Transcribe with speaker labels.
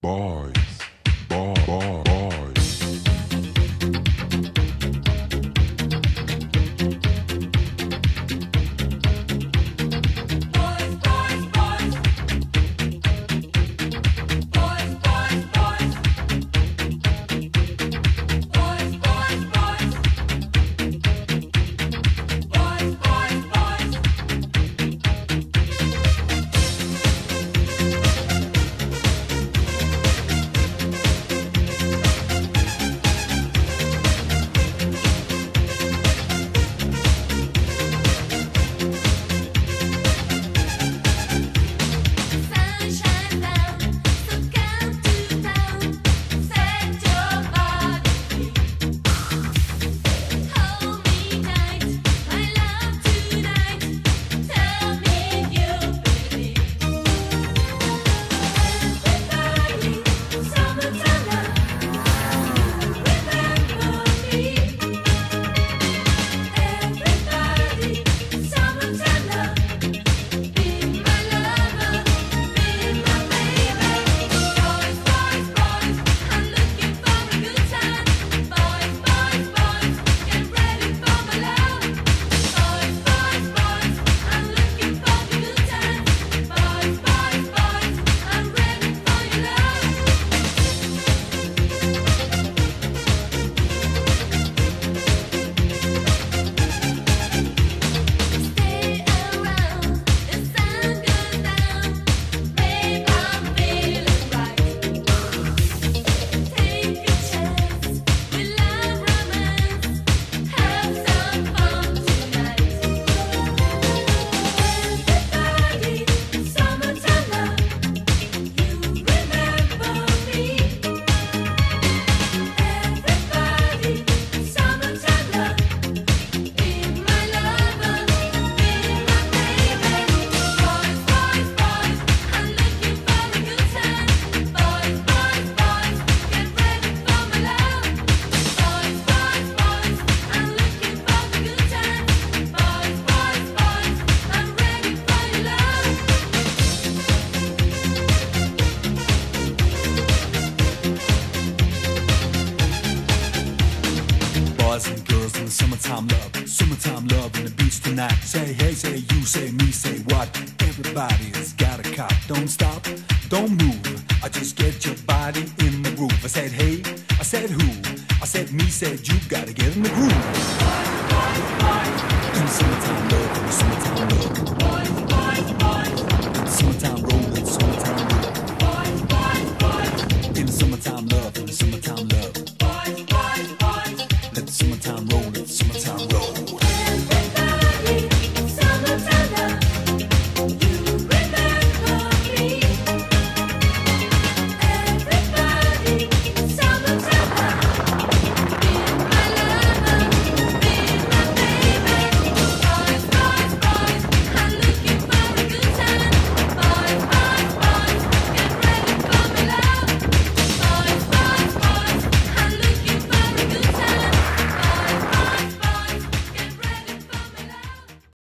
Speaker 1: Boys, boys.
Speaker 2: Boys and girls in the summertime love and the beach tonight. Say hey, say you, say me, say what? Everybody's got a cop. Don't stop, don't move. I just get your body in the groove. I said hey, I said who? I said me, said you. Gotta get in the groove. In the summertime love, in the summertime love. In the summertime roll.